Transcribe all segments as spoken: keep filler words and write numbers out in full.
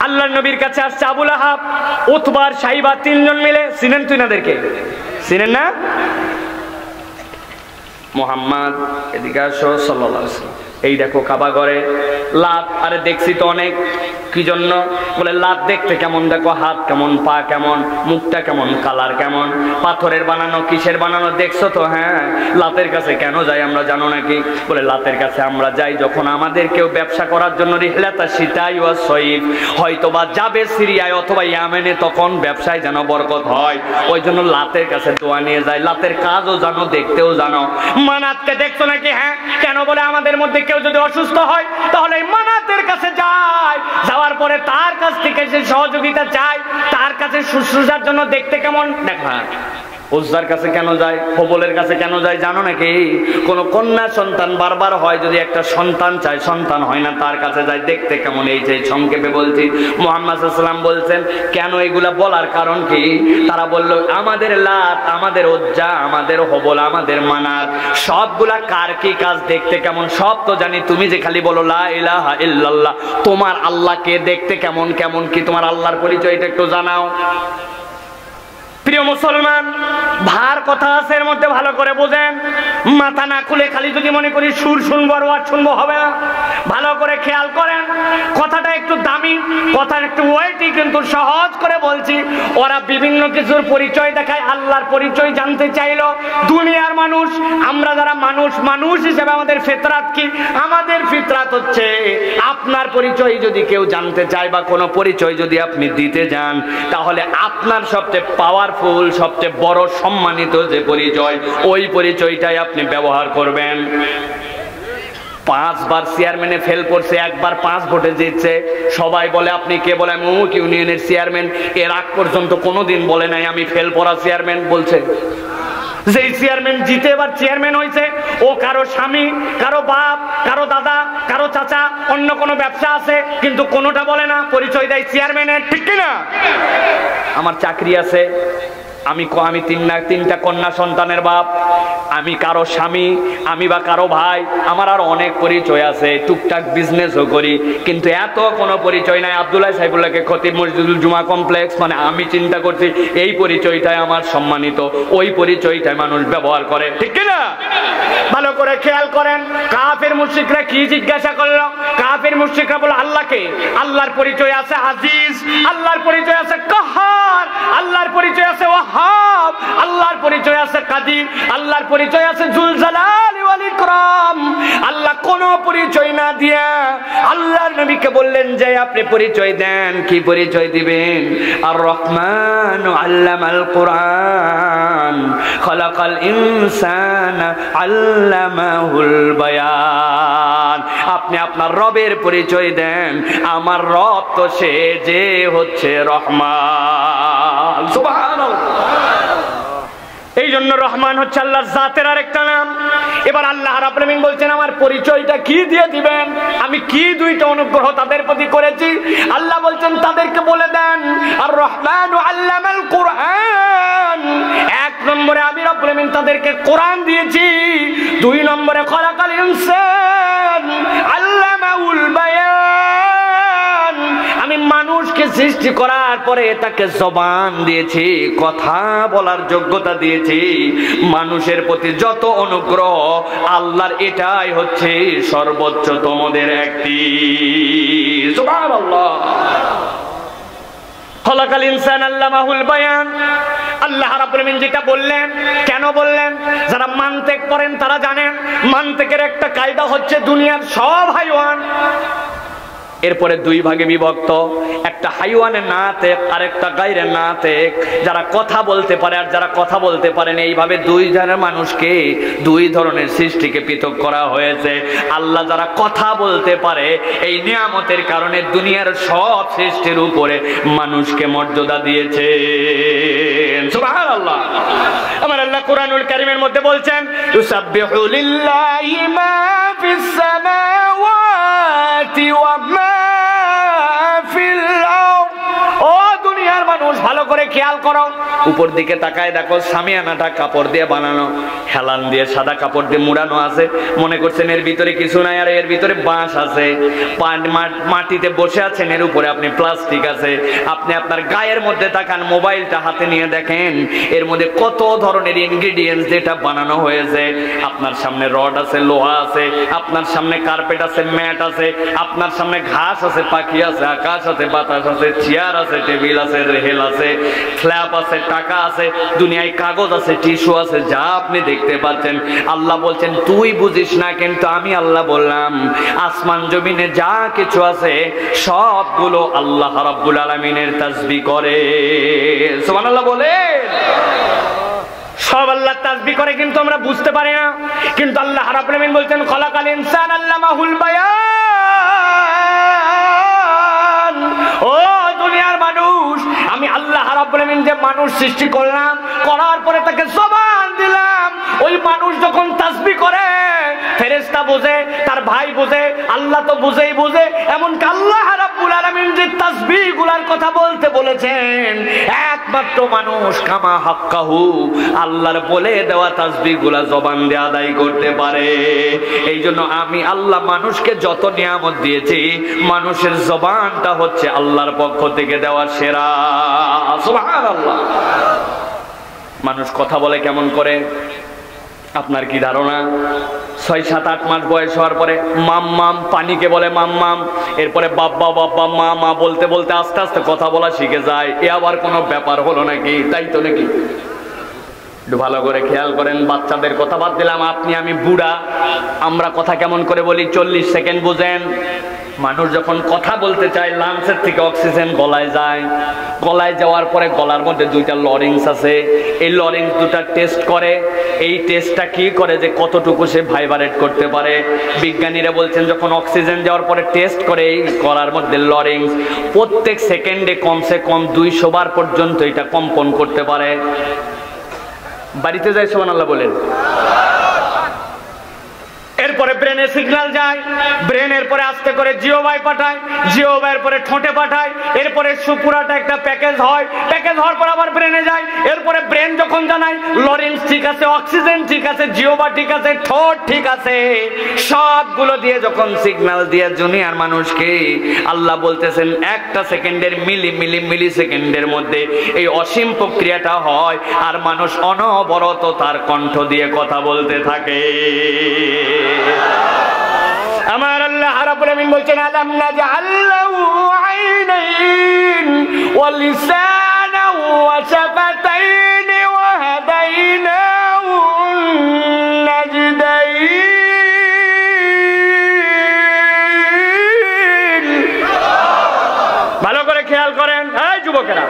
আল্লাহর নবীর কাছে আসছে আবু লাহাব, উতবার, সাইবা তিনজন মিলে। চিনেন তুই নাদেরকে? চিনেন না? মুহাম্মদ এদিকে আসো সাল্লাল্লাহু আলাইহি ওয়াসাল্লাম। এই দেখো কাবা ঘরে লাত। আরে দেখছি তো অনেক। কি জন্য? বলে লাত দেখতে কেমন, দেখো হাত কেমন, পা কেমন, মুখটা কেমন, কালার কেমন, পাথরের বানানো, কিসের বানানো দেখছো তো? হ্যাঁ। লাতের কাছে কেন যাই আমরা জানো নাকি? বলে লাতের কাছে আমরা যাই যখন আমাদের কেউ ব্যবসা করার জন্য রিহলাতা সিতাই ওয়া সয়ীফ, হয়তোবা যাবে সিরিয়ায় অথবা ইয়ামেনে, তখন ব্যবসায় যেন বরকত হয়, ওই জন্য লাতের কাছে দোয়া নিয়ে যায়। লাতের কাজও জানো, দেখতেও জানো। মানাতকে দেখছো নাকি? হ্যাঁ। কেন? বলে আমাদের মধ্যে কেউ যদি অসুস্থ হয় তাহলে মানাতের কাছে যায়, যাওয়ার পরে তার কাছ থেকে যে সহযোগিতা চায়, তার কাছে শুশ্রূষার জন্য দেখতে কেমন দেখা। উজ্জার কাছে কেন যায়, হবলের কাছে কেন যায় জানো নাকি? কোন কন্যা সন্তান বারবার হয়, যদি একটা সন্তান চায়, সন্তান হয় না, তার কাছে যায় দেখতে কেমন। এই যে সংক্ষেপে বলছি, মুহাম্মদ সাল্লাল্লাহু আলাইহি ওয়াসাল্লাম বলছেন কেন এগুলা বলার কারণ কি? তারা বলল আমাদের লাত, আমাদের উজ্জা, আমাদের হবল, আমাদের মানাত সবগুলা কার কি কাজ, দেখতে কেমন সব তো জানি। তুমি যে খালি বলো লা ইলাহা ইল্লাল্লাহ, তোমার আল্লাহকে দেখতে কেমন, কেমন কি তোমার আল্লাহর পরিচয়টা একটু জানাও। প্রিয় মুসলমান, ভার কথা আছে এর মধ্যে, ভালো করে বোঝেন। মাথা না খুলে খালি যদি মনে করি সুর শুনবো আর ওয়াজ শুনবো হবে না। ভালো করে খেয়াল করেন, কথাটা একটু দামি, কথা একটু ওয়েটি, কিন্তু সহজ করে বলছি। ওরা বিভিন্ন কিছুর পরিচয় দেখায়, আল্লাহর পরিচয় জানতে চাইলো। দুনিয়ার মানুষ, আমরা যারা মানুষ, মানুষ হিসেবে আমাদের ফিতরাত কি? আমাদের ফিতরাত হচ্ছে আপনার পরিচয় যদি কেউ জানতে চায় বা কোনো পরিচয় যদি আপনি দিতে যান, তাহলে আপনার সবচেয়ে পাওয়ার ফুল, সবচেয়ে বড় সম্মানিত যে পরিচয়, ওই পরিচয়টাই আপনি ব্যবহার করবেন। পাঁচবার চেয়ারম্যানে ফেল করছে, একবার পাঁচ ভোটে জিতছে, সবাই বলে আপনি কে? বলে আমি অমুক ইউনিয়নের চেয়ারম্যান। এর আগ পর্যন্ত কোনোদিন বলে নাই আমি ফেল পড়া চেয়ারম্যান। বলছে যেই চেয়ারম্যান জিতে এবার চেয়ারম্যান হয়েছে, ও কারো স্বামী, কারো বাপ, কারো দাদা, কারো চাচা, অন্য কোনো ব্যবসা আছে, কিন্তু কোনোটা বলে না, পরিচয় দেয় চেয়ারম্যানের। ঠিক কিনা? আমার চাকরি আছে, আমি আমি তিন না তিনটা কন্যা সন্তানের বাপ, আমি কারো স্বামী, আমি বা কারো ভাই, আমার আর অনেক পরিচয় আছে, টুকটাক বিজনেসও করি, কিন্তু এত কোনো পরিচয় নাই। আব্দুল্লাহ সাইফুল্লাহকে খতিব মসজিদুল জুমা কমপ্লেক্স, মানে আমি চিন্তা করছি এই পরিচয়টাই আমার সম্মানিত, ওই পরিচয়টাই মানুষ ব্যবহার করে। ঠিক কিনা? ভালো করে খেয়াল করেন, কাফের মুশরিকরা কি জিজ্ঞাসা করলো? কাফের মুশরিকরা বলল আল্লাহকে, আল্লাহর পরিচয় আছে আজিজ, আল্লাহর পরিচয় আছে কাহার, আল্লাহর পরিচয় আছে ওয়াহাব, আল্লাহর পরিচয় আছে কাদির, আল্লাহর পরিচয় আছে জুল জালালি ওয়াল ইকরাম। আল্লাহ কোন পরিচয় না দিয়া আল্লাহর নবীকে বললেন যে আপনি পরিচয় দেন। কি পরিচয় দিবেন? আর রহমান আল্লামাল কুরআন, খলাকাল ইনসানা আল্লামাহুল বায়ান। আপনি আপনার রবের পরিচয় দেন, আমার রব তো সে যে হচ্ছে রহমান। সুবহানাল্লাহ। এই জন্য রহমান হচ্ছে আল্লাহর জাতের আরেকটা নাম। এবার আল্লাহ রাব্বুল আলামিন বলছেন আমার পরিচয়টা কি দিয়ে দিবেন? আমি কি দুইটা অনুগ্রহ তাদের প্রতি করেছি? আল্লাহ বলছেন তাদেরকে বলে দেন আর রহমান আল্লামাল কুরআন। এক নম্বরে আমি রাব্বুল আলামিন তাদেরকে কোরআন দিয়েছি, দুই নম্বরে খলাকাল ইনসান আল্লামাহুল বায়ান। আমি মানুষকে সৃষ্টি করার পরে তাকে জবান দিয়েছি, কথা বলার যোগ্যতা দিয়েছি। মানুষের প্রতি যত অনুগ্রহ আল্লাহর, এটাই হচ্ছে সর্বোচ্চতমদের একটি। সুবহানাল্লাহ। খলাকাল ইনসান আল্লামাহুল বায়ান। আল্লাহ রাব্বুল আলামিন যেটা বললেন, কেন বললেন? যারা মানতেক পড়েন তারা জানেন, মানতেকের একটা কায়দা হচ্ছে দুনিয়ার সব হাইওয়ান এরপরে দুই ভাগে বিভক্ত, একটা হাইওয়ানের নাতেক আর একটা গায়রে নাতেক, যারা কথা বলতে পারে আর যারা কথা বলতে পারে না। এইভাবে দুই ধরনের মানুষকে, দুই ধরনের সৃষ্টিকে পৃথক করা হয়েছে। আল্লাহ যারা কথা বলতে পারে, এই নিয়ামতের কারণে দুনিয়ার সব সৃষ্টির উপরে মানুষকে মর্যাদা দিয়েছে। সুবহানাল্লাহ। আমার আল্লাহ কুরআনুল কারীমের মধ্যে বলছেন ইউসাব্বিহু লিল্লাহি মা ফিস সামাওয়াতি ওয়া মা ফিল আরদ। ও দুনিয়ার মানুষ, ভালো করে খেয়াল করো, উপর দিকে তাকায় দেখো সামিয়ানাটা কাপড় দিয়ে বানানো, হেলান দিয়ে সাদা কাপড় দিয়ে মুড়ানো আছে। মনে করছেন এর ভিতরে কিছু নাই, আর এর ভিতরে বাঁশ আছে। মাটিতে বসে আছেন, এর উপরে আপনি প্লাস্টিক আছে। আপনি আপনার গায়ের মধ্যে তাকান, মোবাইলটা হাতে নিয়ে দেখেন এর মধ্যে কত ধরনের ইনগ্রেডিয়েন্টস যেটা বানানো হয়েছে। আপনার সামনে রড আছে, লোহা আছে, আপনার সামনে কার্পেট আছে, ম্যাট আছে, আপনার সামনে ঘাস আছে, পাখি আছে, আকাশ আছে, বাতাস আছে, চেয়ার আছে, টেবিল আছে, রেহেল আছে, ফ্ল্যাপ আছে, টাকা আছে, দুনিয়ায় কাগজ আছে, টিস্যু আছে, যা আপনি দেখতে পাচ্ছেন। আল্লাহ বলছেন তুই বুঝিস না, কিন্তু আমি আল্লাহ বললাম আসমান জমিনে যা কিছু আছে সবগুলো আল্লাহ রাব্বুল আলামিনের তাসবিহ করে। সুবহানাল্লাহ বলে সব আল্লাহ তাসবিহ করে, কিন্তু আমরা বুঝতে পারি না। কিন্তু আল্লাহ রাব্বুল আলামিন বলছেন খলাকাল ইনসান আল্লামাহুল বায়ান। ও দুনিয়ার মানুষ, আমি আল্লাহ রাব্বুল আলামিন যে মানুষ সৃষ্টি করলাম, করার পরে তাকে জবান দিলাম। ওই মানুষ যখন তাসবিহ করে ফেরেশতা বুঝে, তার ভাই বুঝে, আল্লাহ তো বুঝেই বুঝে। এমনকি আল্লাহ রাব্বুল আলামিন যে তাসবিহগুলোর কথা বলতে বলেছেন, একমাত্র মানুষ কামা হাক্কাহু আল্লাহর বলে দেওয়া তাসবিহগুলা জবান দিয়ে আদায় করতে পারে। এই জন্য আমি আল্লাহ মানুষকে যত নিয়ামত দিয়েছি, মানুষের জবানটা হচ্ছে আল্লাহর পক্ষ থেকে দেওয়া সেরা। সুবহানাল্লাহ। মানুষ কথা বলে কেমন করে আপনার কি ধারণা? ছয় সাত আট মাস বয়স হওয়ার পরে মাম মাম, পানিকে বলে মাম মাম, এরপরে বাব্বা বাব্বা মা মা বলতে বলতে আস্তে আস্তে কথা বলা শিখে যায়। এ আবার কোনো ব্যাপার হলো নাকি? তাই তো নাকি? একটু ভালো করে খেয়াল করেন। বাচ্চাদের কথা বাদ দিলাম, আপনি আমি বুড়া, আমরা কথা কেমন করে বলি চল্লিশ সেকেন্ড বুঝেন। মানুষ যখন কথা বলতে চায়, লাংসের থেকে অক্সিজেন গলায় যায়, গলায় যাওয়ার পরে গলার মধ্যে দুইটা লরিংস আছে, এই লরিংস দুটা টেস্ট করে। এই টেস্টটা কি করে যে কতটুকু সে ভাইব্রেট করতে পারে। বিজ্ঞানীরা বলছেন যখন অক্সিজেন যাওয়ার পরে টেস্ট করে এই গলার মধ্যে লরিংস, প্রত্যেক সেকেন্ডে কমসে কম দুইশো বার পর্যন্ত এটা কম্পন করতে পারে। বাড়িতে যায় সুবহানাল্লাহ বলেন। এরপরে ব্রেনে সিগন্যাল যায়, ব্রেনের পরে আস্তে করে জিওবাই পাঠায়, জিওবাইয়ের পরে ঠোঁটে পাঠায়, এরপরে সুপুরাটা একটা প্যাকেজ হয়, প্যাকেজ হওয়ার পর আবার ব্রেনে যায়। এরপরে ব্রেন যখন জানায় লরেন্স ঠিক আছে, অক্সিজেন ঠিক আছে, জিওবা ঠিক আছে, ঠোঁট ঠিক আছে, সবগুলো দিয়ে যখন সিগন্যাল দিয়ে দুনিয়ার মানুষকে আল্লাহ বলতেছেন একটা সেকেন্ডের মিলি মিলি মিলি সেকেন্ডের মধ্যে এই অসীম প্রক্রিয়াটা হয়, আর মানুষ অনবরত তার কণ্ঠ দিয়ে কথা বলতে থাকে। আমার আল্লাহ রাব্বুল আলামিন বলছেন আলাম নাজআল লাহু আইনাইন ওয়া লিসানান ওয়া শাফাতাইন ওয়া হাদাইনাহু নাজদাইন। ভালো করে খেয়াল করেন, এই যুবকেরা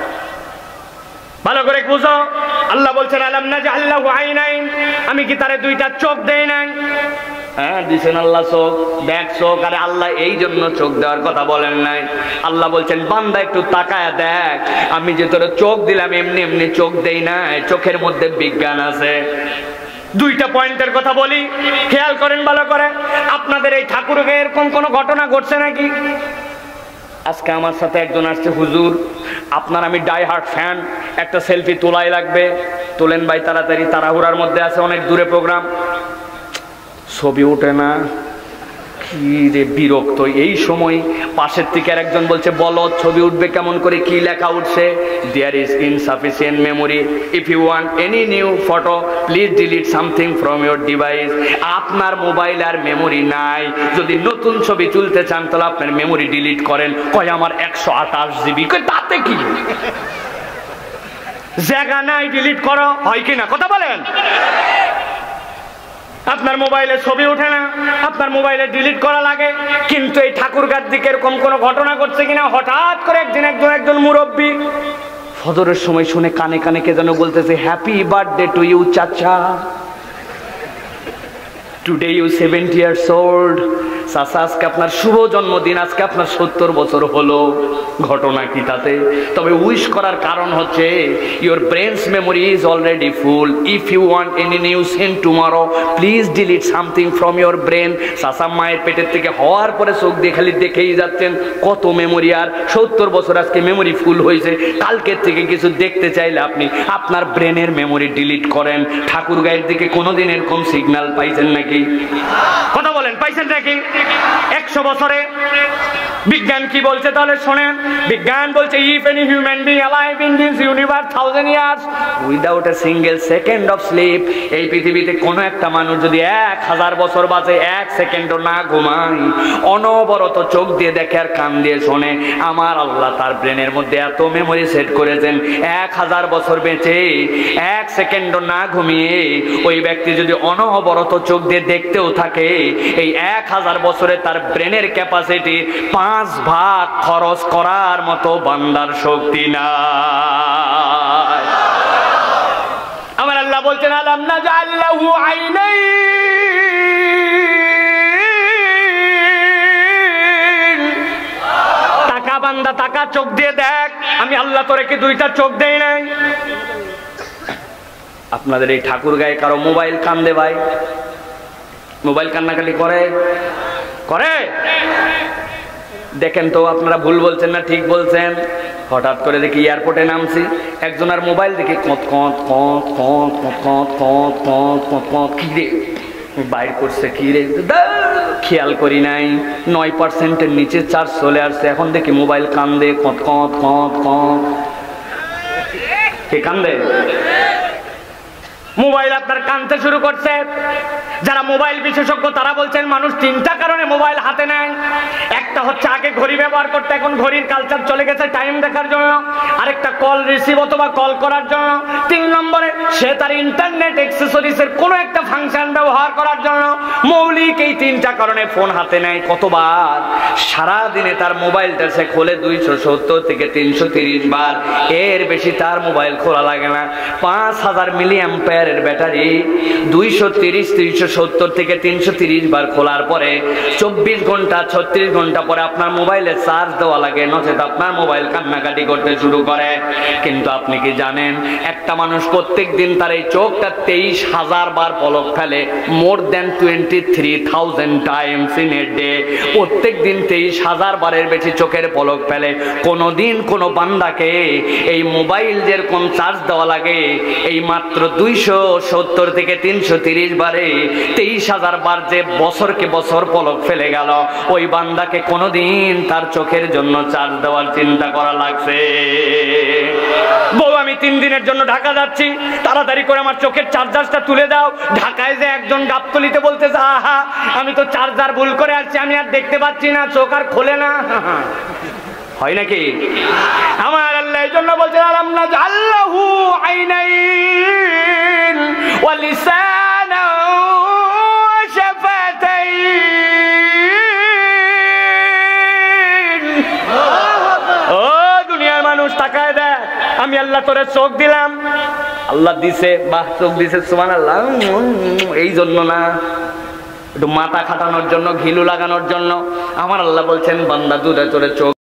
ভালো করে বুঝো। আল্লাহ বলছেন আলাম নাজআল লাহু আইনাইন, আমি কি তারে দুইটা চোখ দেই নাই? হ্যাঁ দিছেন আল্লাহ চোখ, দেখ চোখ। আরে আল্লাহ এই জন্য চোখ দেওয়ার কথা বলেন নাই। আল্লাহ বলছেন বান্দা একটু তাকায় দেখ, আমি যে তোর চোখ দিলাম এমনি এমনি চোখ দেই নাই, চোখের মধ্যে বিজ্ঞান আছে। দুইটা পয়েন্টের কথা বলি, খেয়াল করেন ভালো করে। আপনাদের এই ঠাকুরকে এরকম কোন ঘটনা ঘটছে নাকি? আজকে আমার সাথে একজন আসছে, হুজুর আপনার আমি ডাই হার্ট ফ্যান, একটা সেলফি তোলাই লাগবে। তোলেন ভাই তাড়াতাড়ি, তাড়াহুড়ার মধ্যে আছে, অনেক দূরে প্রোগ্রাম, ছবি ওঠে না, কি রে বিরক্ত। এই সময় পাশের থেকে একজন বলছে বলো ছবি উঠবে কেমন করে, কি লেখা উঠছে? There is insufficient memory, if you want any new photo please delete something from your device. আপনার মোবাইল আর মেমোরি নাই, যদি নতুন ছবি তুলতে চান তাহলে আপনার মেমোরি ডিলিট করেন। কয় আমার একশো আঠাশ জিবি, তাতে কি জায়গা নাই, ডিলিট করো, হয় কিনা কথা বলেন? আপনার মোবাইলে ছবি ওঠে না, আপনার মোবাইলে ডিলিট করা লাগে। কিন্তু এই ঠাকুরগার দিকে এরকম কোন ঘটনা ঘটছে কিনা? হঠাৎ করে একদিন একজন একজন মুরব্বী ফজরের সময় শুনে কানে কানে কে যেন বলতেছে হ্যাপি বার্থডে টু ইউ চাচা, today you seventy years old. চাচা আজকে আপনার শুভ জন্মদিন, আজকে আপনার সত্তর বছর হলো, ঘটনা কি তাতে? তবে উইশ করার কারণ হচ্ছে your brains memory is already full, if you want any new scene tomorrow please delete something from your brain. চাচা মায়ের পেটের থেকে হওয়ার পরে চোখ দিয়ে খালি দেখেই যাচ্ছেন, কত মেমোরি, আর সত্তর বছর আজকে মেমোরি ফুল হয়েছে, কালকের থেকে কিছু দেখতে চাইলে আপনি আপনার ব্রেনের মেমোরি ডিলিট করেন। ঠাকুর গায়ের দিকে কোনোদিন এরকম সিগন্যাল পাইছেন নাকি? কথা বলেন, পাইছেন নাকি? একশো বছরে বিজ্ঞান কি বলছে তাহলে শোনেন। বিজ্ঞান বলছে if any human being alive in this universe thousand years without a single second of sleep, এই পৃথিবীতে কোনো একটা মানুষ যদি এক হাজার বছর বাঁচে, এক সেকেন্ডও না ঘুমায়, অনবরত চোখ দিয়ে দেখে আর কান দিয়ে শোনে, আমার আল্লাহ তার ব্রেনের মধ্যে এত মেমোরি সেট করেছেন, এক হাজার বছর বেঁচে এক সেকেন্ডও না ঘুমিয়ে ওই ব্যক্তি যদি অনবরত চোখ দিয়ে দেখতেও থাকে, এই এক হাজার বছরে তার ব্রেনের ক্যাপাসিটি পাঁচ ভাগ খরচ করার মতো বান্দার শক্তি নাই। আমার আল্লাহ বলছেন আলাম নাজআল লাহু আইনাইন, টাকা বান্দা টাকা চোখ দিয়ে দেখ, আমি আল্লাহ তোরে কি দুইটা চোখ দেই নাই? আপনাদের এই ঠাকুর গায়ে কারো মোবাইল কান্দে ভাই? মোবাইল কান্নাকাটি করে করে দেখেন তো আপনারা ভুল বলছেন না ঠিক বলছেন? হঠাৎ করে দেখি এয়ারপোর্টে নামছি, একজনের মোবাইল দেখি কত কত কত কত কত কত কত কত কত কি রে বাইর করছে, কি রে খেয়াল করি নাই, নয় পার্সেন্টের নিচে চার্জ চলে আসছে, এখন দেখি মোবাইল কান্দে কত কত কত কত। কে কান্দে? মোবাইল আপনার কানতে শুরু করছে। যারা মোবাইল বিশেষজ্ঞ তারা বলছেন মানুষ তিনটা কারণে মোবাইল হাতে নেয়। একটা হচ্ছে আগে ঘড়ি ব্যবহার করতে, এখন ঘড়ির কালচার চলে গেছে টাইম দেখার জন্য। আরেকটা কল রিসিভ অথবা কল করার জন্য। তিন নম্বরে সে তার ইন্টারনেট অ্যাক্সেসরিজের কোনো একটা ফাংশন ব্যবহার করার জন্য। মৌলিক এই তিনটা কারণে ফোন হাতে নেয়। কতবার সারা দিনে তার মোবাইলটা সে খোলে? দুইশো সত্তর থেকে তিনশো তিরিশ বার, এর বেশি তার মোবাইল খোলা লাগে না। পাঁচ হাজার মিলি অ্যাম্পিয়ারের ব্যাটারি দুইশো তিরিশ তিনশো সত্তর থেকে তিনশো তিরিশ বার খোলার পরে চব্বিশ ঘন্টা ছত্রিশ ঘন্টা পরে আপনার মোবাইলে চার্জ দেওয়া লাগে, নচেত আপনার মোবাইল কান্নাকাটি করতে শুরু করে। কিন্তু আপনি কি জানেন একটা মানুষ প্রত্যেক দিন তার এই চোখটা তেইশ হাজার বার পলক ফেলে, more than twenty three thousand times in a day. প্রত্যেক দিন তেইশ হাজার বারের বেশি চোখের পলক ফেলে। কোনোদিন কোনো বান্দাকে এই মোবাইল যেরকম চার্জ দেওয়া লাগে এই মাত্র দুইশো সত্তর থেকে তিনশো তিরিশ বারে তেইশ হাজার বার যে বছরকে বছর পলক ফেলে গেল, ওই বান্দাকে কোনোদিন তার চোখের জন্য চার্জ দেওয়ার চিন্তা করা লাগছে? বউ আমি তিন দিনের জন্য ঢাকা যাচ্ছি, তাড়াতাড়ি করে আমার চোখের চার্জারটা তুলে দাও। ঢাকায় যে একজন গাবতলিতে বলতেছে আহা আমি তো চার্জার ভুল করে আসছি, আমি আর দেখতে পাচ্ছি না, চোখ আর খোলে না। হয় নাকি? আমার আল্লাহ এই জন্য বলছেন আলাম নাজআল লাহু আইনাইন ওয়া লিসানান ওয়া শাফাতাইন। ও দুনিয়ার মানুষ তাকায় দেখ, আমি আল্লাহ তোরে চোখ দিলাম। আল্লাহ দিছে, বাহ চোখ দিছে, সুবহানাল্লাহ। এই জন্য না, একটু মাথা খাটানোর জন্য, ঘিলু লাগানোর জন্য। আমার আল্লাহ বলছেন বান্দা দুধে তোরে চোখ